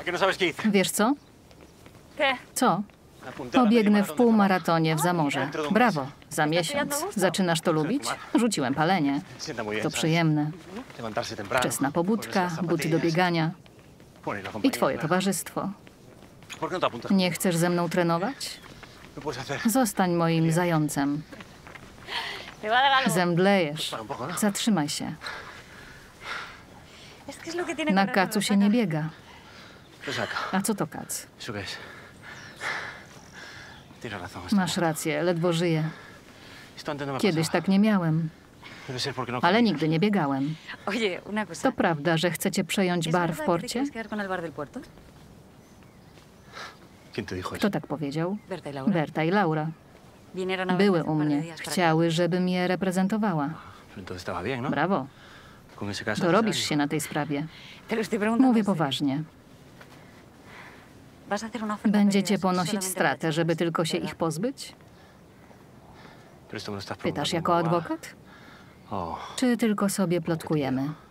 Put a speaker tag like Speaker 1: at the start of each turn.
Speaker 1: Wiesz co?
Speaker 2: ¿Qué?
Speaker 1: Co? Pobiegnę w półmaratonie w Zamorze. Brawo, za miesiąc. Zaczynasz to lubić? Rzuciłem palenie. To przyjemne. Wczesna pobudka, buty do biegania i twoje towarzystwo. Nie chcesz ze mną trenować? Zostań moim zającem.
Speaker 2: ¿Te va a dar algo?
Speaker 1: Zemdlejesz. Zatrzymaj się.
Speaker 2: Es que es lo que tiene
Speaker 1: Na
Speaker 2: correr con
Speaker 1: kacu
Speaker 2: los
Speaker 1: się nie
Speaker 2: sacas.
Speaker 1: biega. A co to kac? Masz rację, ledwo żyję. Kiedyś tak nie miałem, ale nigdy nie biegałem.
Speaker 2: Oye, una cosa.
Speaker 1: To prawda, że chcecie przejąć
Speaker 2: ¿Es
Speaker 1: bar
Speaker 2: verdad
Speaker 1: w
Speaker 2: que te
Speaker 1: porcie?
Speaker 2: quieres quedar con el bar del puerto?
Speaker 1: Kto tak powiedział?
Speaker 2: Berta y Laura.
Speaker 1: Berta i Laura.
Speaker 2: Vinieron a
Speaker 1: Były
Speaker 2: verme hace
Speaker 1: u
Speaker 2: un par de
Speaker 1: mnie.
Speaker 2: días para
Speaker 1: Chciały, żebym je reprezentowała. Brawo. Dorobisz się na tej sprawie.
Speaker 2: que- Te lo estoy preguntando.
Speaker 1: Mówię
Speaker 2: en serio.
Speaker 1: poważnie.
Speaker 2: ¿Vas a hacer una oferta a
Speaker 1: Będziecie
Speaker 2: pérdidas
Speaker 1: ponosić
Speaker 2: solamente
Speaker 1: stratę,
Speaker 2: para
Speaker 1: żeby
Speaker 2: chicas,
Speaker 1: tylko się
Speaker 2: ¿verdad?
Speaker 1: ich pozbyć? Pytasz jako adwokat? Czy tylko sobie plotkujemy?